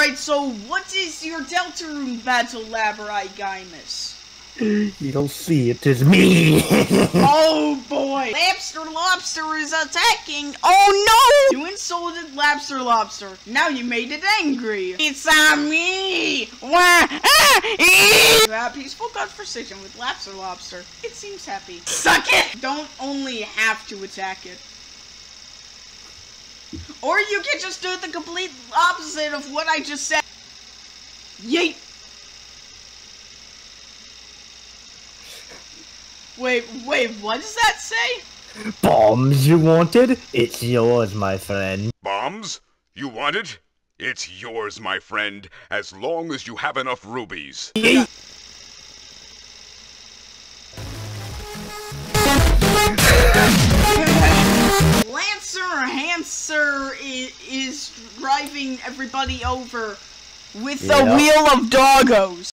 Alright, so what is your Deltarune battle, Labrune.meme? You don't see it, 'tis me! Oh boy! Lobster is attacking! Oh no! You insulted Lobster. Now you made it angry! It's me! You have a peaceful conversation with Lobster. It seems happy. Suck it! Don't only have to attack it. Or you can just do the complete opposite of what I just said. Yeet! Wait, what does that say? Bombs you wanted? It's yours, my friend. Bombs? You want it? It's yours, my friend, as long as you have enough rubies. Lancer is driving everybody over with the wheel of doggos.